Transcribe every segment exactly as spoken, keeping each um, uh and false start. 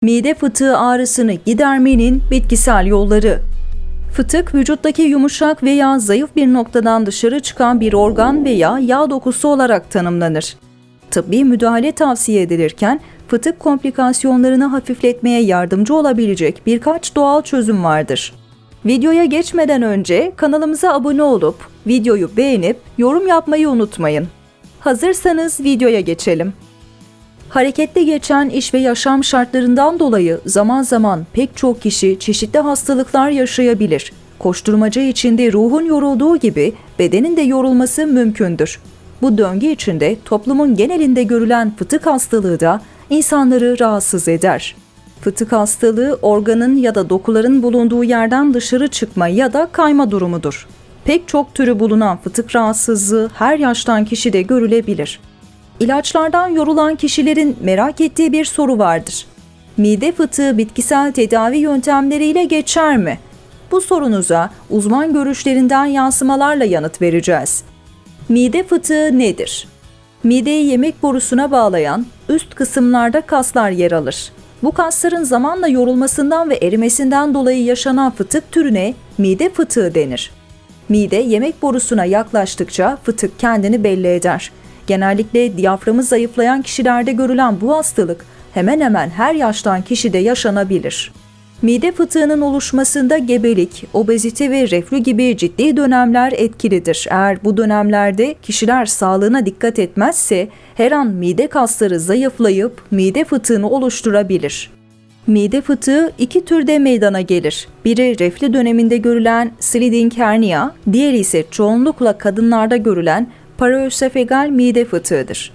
Mide fıtığı ağrısını gidermenin bitkisel yolları. Fıtık, vücuttaki yumuşak veya zayıf bir noktadan dışarı çıkan bir organ veya yağ dokusu olarak tanımlanır. Tıbbi müdahale tavsiye edilirken, fıtık komplikasyonlarını hafifletmeye yardımcı olabilecek birkaç doğal çözüm vardır. Videoya geçmeden önce kanalımıza abone olup, videoyu beğenip yorum yapmayı unutmayın. Hazırsanız videoya geçelim. Hareketli geçen iş ve yaşam şartlarından dolayı zaman zaman pek çok kişi çeşitli hastalıklar yaşayabilir. Koşturmaca içinde ruhun yorulduğu gibi bedenin de yorulması mümkündür. Bu döngü içinde toplumun genelinde görülen fıtık hastalığı da insanları rahatsız eder. Fıtık hastalığı organın ya da dokuların bulunduğu yerden dışarı çıkma ya da kayma durumudur. Pek çok türü bulunan fıtık rahatsızlığı her yaştan kişide görülebilir. İlaçlardan yorulan kişilerin merak ettiği bir soru vardır. Mide fıtığı bitkisel tedavi yöntemleriyle geçer mi? Bu sorunuza uzman görüşlerinden yansımalarla yanıt vereceğiz. Mide fıtığı nedir? Mideyi yemek borusuna bağlayan üst kısımlarda kaslar yer alır. Bu kasların zamanla yorulmasından ve erimesinden dolayı yaşanan fıtık türüne mide fıtığı denir. Mide yemek borusuna yaklaştıkça fıtık kendini belli eder. Genellikle diyaframı zayıflayan kişilerde görülen bu hastalık hemen hemen her yaştan kişide yaşanabilir. Mide fıtığının oluşmasında gebelik, obezite ve reflü gibi ciddi dönemler etkilidir. Eğer bu dönemlerde kişiler sağlığına dikkat etmezse her an mide kasları zayıflayıp mide fıtığını oluşturabilir. Mide fıtığı iki türde meydana gelir. Biri reflü döneminde görülen sliding hernia, diğeri ise çoğunlukla kadınlarda görülen paraösofegal mide fıtığıdır.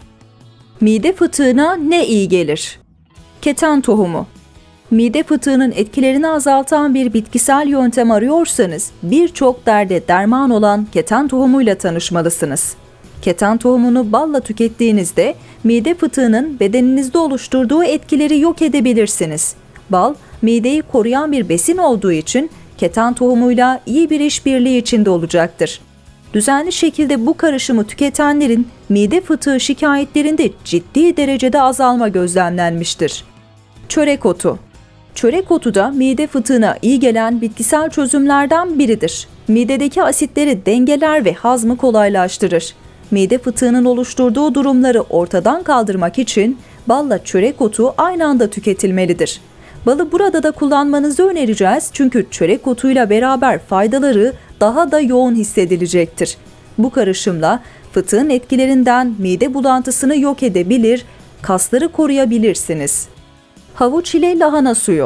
Mide fıtığına ne iyi gelir? Keten tohumu. Mide fıtığının etkilerini azaltan bir bitkisel yöntem arıyorsanız birçok derde derman olan keten tohumuyla tanışmalısınız. Keten tohumunu balla tükettiğinizde mide fıtığının bedeninizde oluşturduğu etkileri yok edebilirsiniz. Bal, mideyi koruyan bir besin olduğu için keten tohumuyla iyi bir işbirliği içinde olacaktır. Düzenli şekilde bu karışımı tüketenlerin mide fıtığı şikayetlerinde ciddi derecede azalma gözlemlenmiştir. Çörek otu. Çörek otu da mide fıtığına iyi gelen bitkisel çözümlerden biridir. Midedeki asitleri dengeler ve hazmı kolaylaştırır. Mide fıtığının oluşturduğu durumları ortadan kaldırmak için balla çörek otu aynı anda tüketilmelidir. Balı burada da kullanmanızı önereceğiz çünkü çörek otuyla beraber faydaları daha da yoğun hissedilecektir. Bu karışımla fıtığın etkilerinden mide bulantısını yok edebilir, kasları koruyabilirsiniz. Havuç ile lahana suyu.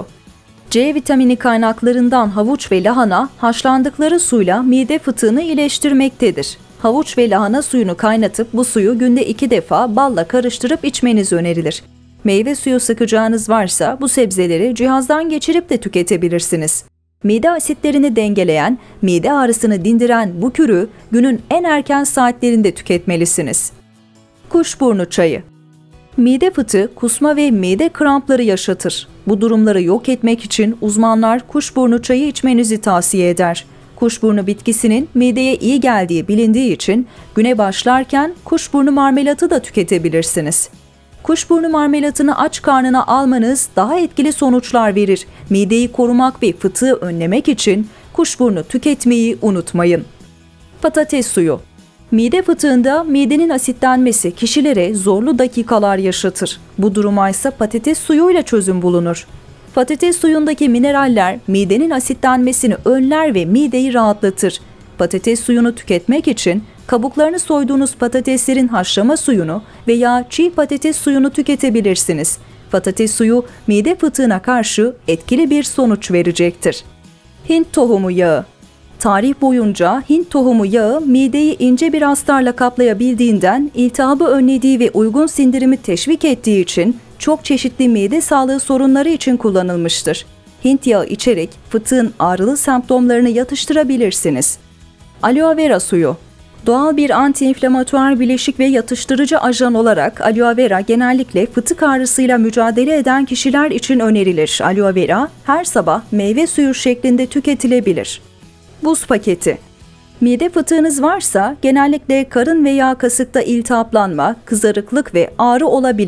C vitamini kaynaklarından havuç ve lahana haşlandıkları suyla mide fıtığını iyileştirmektedir. Havuç ve lahana suyunu kaynatıp bu suyu günde iki defa balla karıştırıp içmeniz önerilir. Meyve suyu sıkacağınız varsa bu sebzeleri cihazdan geçirip de tüketebilirsiniz. Mide asitlerini dengeleyen, mide ağrısını dindiren bu kürü günün en erken saatlerinde tüketmelisiniz. Kuşburnu çayı. Mide fıtığı, kusma ve mide krampları yaşatır. Bu durumları yok etmek için uzmanlar kuşburnu çayı içmenizi tavsiye eder. Kuşburnu bitkisinin mideye iyi geldiği bilindiği için güne başlarken kuşburnu marmelatı da tüketebilirsiniz. Kuşburnu marmelatını aç karnına almanız daha etkili sonuçlar verir. Mideyi korumak ve fıtığı önlemek için kuşburnu tüketmeyi unutmayın. Patates suyu. Mide fıtığında midenin asitlenmesi kişilere zorlu dakikalar yaşatır. Bu duruma ise patates suyuyla çözüm bulunur. Patates suyundaki mineraller midenin asitlenmesini önler ve mideyi rahatlatır. Patates suyunu tüketmek için kabuklarını soyduğunuz patateslerin haşlama suyunu veya çiğ patates suyunu tüketebilirsiniz. Patates suyu mide fıtığına karşı etkili bir sonuç verecektir. Hint tohumu yağı. Tarih boyunca Hint tohumu yağı mideyi ince bir astarla kaplayabildiğinden, iltihabı önlediği ve uygun sindirimi teşvik ettiği için çok çeşitli mide sağlığı sorunları için kullanılmıştır. Hint yağı içerek fıtığın ağrılı semptomlarını yatıştırabilirsiniz. Aloe vera suyu. Doğal bir antiinflamatuar bileşik ve yatıştırıcı ajan olarak aloe vera genellikle fıtık ağrısıyla mücadele eden kişiler için önerilir. Aloe vera her sabah meyve suyu şeklinde tüketilebilir. Buz paketi. Mide fıtığınız varsa genellikle karın veya kasıkta iltihaplanma, kızarıklık ve ağrı olabilir.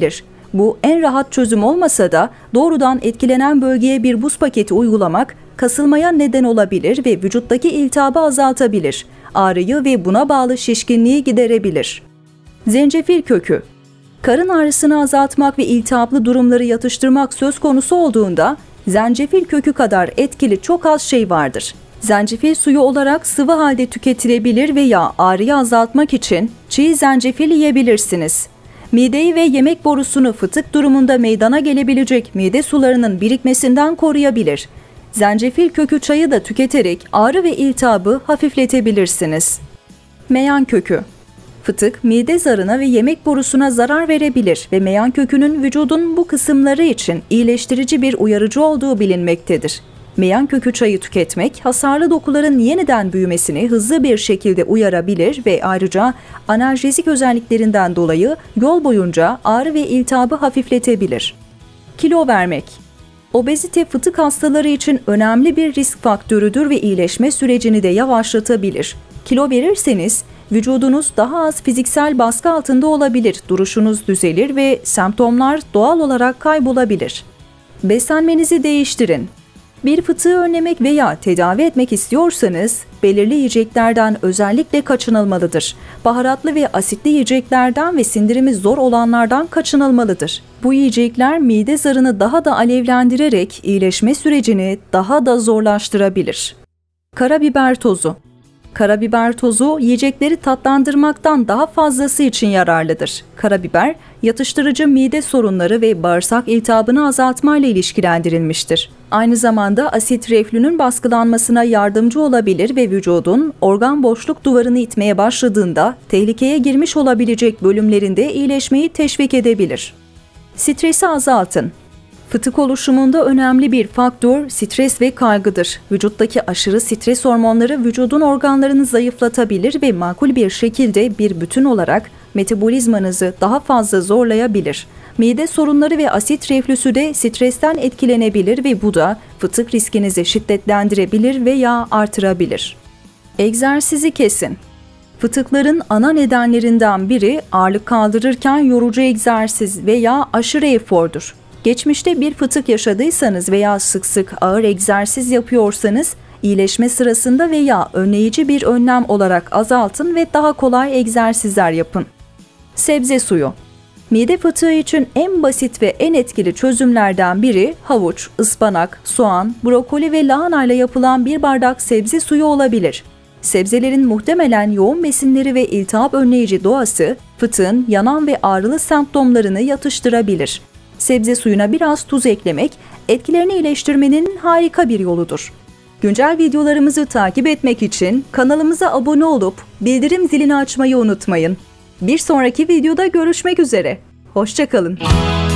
Bu en rahat çözüm olmasa da doğrudan etkilenen bölgeye bir buz paketi uygulamak kasılmaya neden olabilir ve vücuttaki iltihabı azaltabilir. Ağrıyı ve buna bağlı şişkinliği giderebilir. Zencefil kökü. Karın ağrısını azaltmak ve iltihaplı durumları yatıştırmak söz konusu olduğunda zencefil kökü kadar etkili çok az şey vardır. Zencefil suyu olarak sıvı halde tüketilebilir veya ağrıyı azaltmak için çiğ zencefil yiyebilirsiniz. Mideyi ve yemek borusunu fıtık durumunda meydana gelebilecek mide sularının birikmesinden koruyabilir. Zencefil kökü çayı da tüketerek ağrı ve iltihabı hafifletebilirsiniz. Meyan kökü. Fıtık, mide zarına ve yemek borusuna zarar verebilir ve meyan kökünün vücudun bu kısımları için iyileştirici bir uyarıcı olduğu bilinmektedir. Meyan kökü çayı tüketmek, hasarlı dokuların yeniden büyümesini hızlı bir şekilde uyarabilir ve ayrıca analjezik özelliklerinden dolayı yol boyunca ağrı ve iltihabı hafifletebilir. Kilo vermek. Obezite fıtık hastaları için önemli bir risk faktörüdür ve iyileşme sürecini de yavaşlatabilir. Kilo verirseniz, vücudunuz daha az fiziksel baskı altında olabilir, duruşunuz düzelir ve semptomlar doğal olarak kaybolabilir. Beslenmenizi değiştirin. Bir fıtığı önlemek veya tedavi etmek istiyorsanız, belirli yiyeceklerden özellikle kaçınılmalıdır. Baharatlı ve asitli yiyeceklerden ve sindirimi zor olanlardan kaçınılmalıdır. Bu yiyecekler mide zarını daha da alevlendirerek iyileşme sürecini daha da zorlaştırabilir. Karabiber tozu. Karabiber tozu yiyecekleri tatlandırmaktan daha fazlası için yararlıdır. Karabiber, yatıştırıcı mide sorunları ve bağırsak iltihabını azaltmayla ilişkilendirilmiştir. Aynı zamanda asit reflünün baskılanmasına yardımcı olabilir ve vücudun organ boşluk duvarını itmeye başladığında tehlikeye girmiş olabilecek bölümlerinde iyileşmeyi teşvik edebilir. Stresi azaltın. Fıtık oluşumunda önemli bir faktör stres ve kaygıdır. Vücuttaki aşırı stres hormonları vücudun organlarını zayıflatabilir ve makul bir şekilde bir bütün olarak metabolizmanızı daha fazla zorlayabilir. Mide sorunları ve asit reflüsü de stresten etkilenebilir ve bu da fıtık riskinizi şiddetlendirebilir veya artırabilir. Egzersizi kesin. Fıtıkların ana nedenlerinden biri ağırlık kaldırırken yorucu egzersiz veya aşırı efordur. Geçmişte bir fıtık yaşadıysanız veya sık sık ağır egzersiz yapıyorsanız, iyileşme sırasında veya önleyici bir önlem olarak azaltın ve daha kolay egzersizler yapın. Sebze suyu. Mide fıtığı için en basit ve en etkili çözümlerden biri havuç, ıspanak, soğan, brokoli ve lahana ile yapılan bir bardak sebze suyu olabilir. Sebzelerin muhtemelen yoğun besinleri ve iltihap önleyici doğası, fıtığın yanan ve ağrılı semptomlarını yatıştırabilir. Sebze suyuna biraz tuz eklemek, etkilerini iyileştirmenin harika bir yoludur. Güncel videolarımızı takip etmek için kanalımıza abone olup bildirim zilini açmayı unutmayın. Bir sonraki videoda görüşmek üzere. Hoşça kalın.